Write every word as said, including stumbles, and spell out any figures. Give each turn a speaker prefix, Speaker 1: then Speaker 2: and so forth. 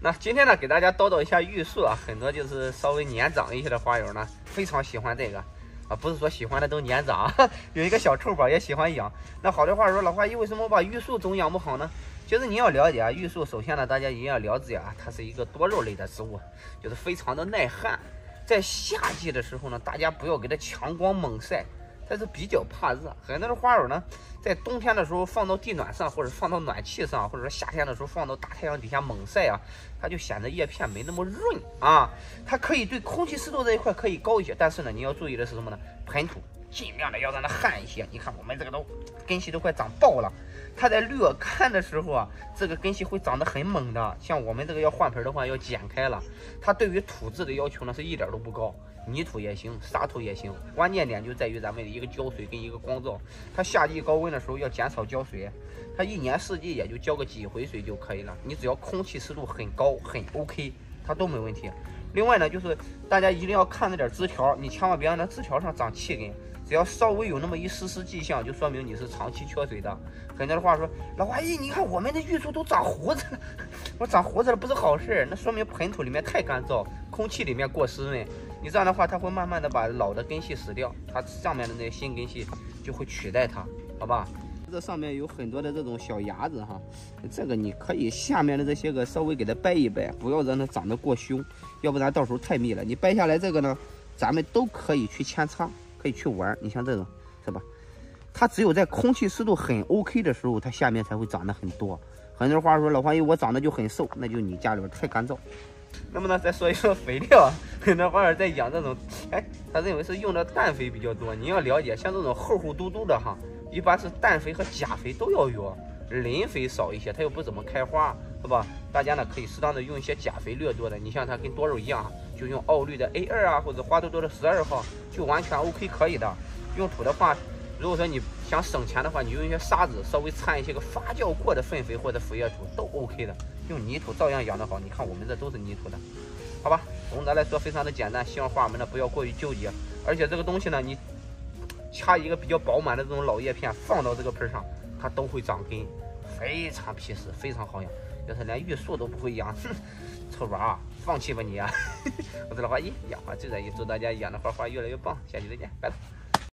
Speaker 1: 那今天呢，给大家叨叨一下玉树啊，很多就是稍微年长一些的花友呢，非常喜欢这个啊，不是说喜欢的都年长，有一个小臭宝也喜欢养。那好的话说，老花姨为什么把玉树总养不好呢？其实你要了解啊，玉树首先呢，大家一定要了解啊，它是一个多肉类的植物，就是非常的耐旱。在夏季的时候呢，大家不要给它强光猛晒。它是比较怕热，很多的花友呢，在冬天的时候放到地暖上，或者放到暖气上，或者说夏天的时候放到大太阳底下猛晒啊，它就显得叶片没那么润啊。它可以对空气湿度这一块可以高一些，但是呢，你要注意的是什么呢？盆土尽量的要让它旱一些。你看我们这个都根系都快长爆了，它在略干的时候啊，这个根系会长得很猛的。像我们这个要换盆的话，要剪开了。它对于土质的要求呢，是一点都不高。泥土也行，沙土也行，关键点就在于咱们的一个浇水跟一个光照。它夏季高温的时候要减少浇水，它一年四季也就浇个几回水就可以了。你只要空气湿度很高很 OK， 它都没问题。另外呢，就是大家一定要看着点枝条，你千万别让那枝条上长气根，只要稍微有那么一丝丝迹象，就说明你是长期缺水的。很多的话说，老花姨，你看我们的玉树都长胡子了，我长胡子了不是好事，那说明盆土里面太干燥，空气里面过湿润。你这样的话，它会慢慢的把老的根系死掉，它上面的那些新根系就会取代它，好吧？这上面有很多的这种小芽子哈，这个你可以下面的这些个稍微给它掰一掰，不要让它长得过凶，要不然到时候太密了。你掰下来这个呢，咱们都可以去扦插，可以去玩。你像这种是吧？它只有在空气湿度很 OK 的时候，它下面才会长得很多。很多话说，老花姨我长得就很瘦，那就你家里边太干燥。那么呢，再说一说肥料，很多花友在养这种，哎，他认为是用的氮肥比较多。你要了解，像这种厚厚嘟嘟的哈，一般是氮肥和钾肥都要有，磷肥少一些，它又不怎么开花，是吧？大家呢可以适当的用一些钾肥略多的，你像它跟多肉一样，就用奥绿的 A 二 啊，或者花多多的十二号，就完全 OK 可以的。用土的话，如果说你想省钱的话，你用一些沙子，稍微掺一些个发酵过的粪肥或者腐叶土都 OK 的。用泥土照样养得好，你看我们这都是泥土的，好吧？总的来说非常的简单，希望花友们呢不要过于纠结。而且这个东西呢，你掐一个比较饱满的这种老叶片放到这个盆上，它都会长根，非常皮实，非常好养。要是连玉树都不会养，哼，臭娃啊，放弃吧你啊！我是老花姨，养花最在意，祝大家养的花花越来越棒，下期再见，拜拜。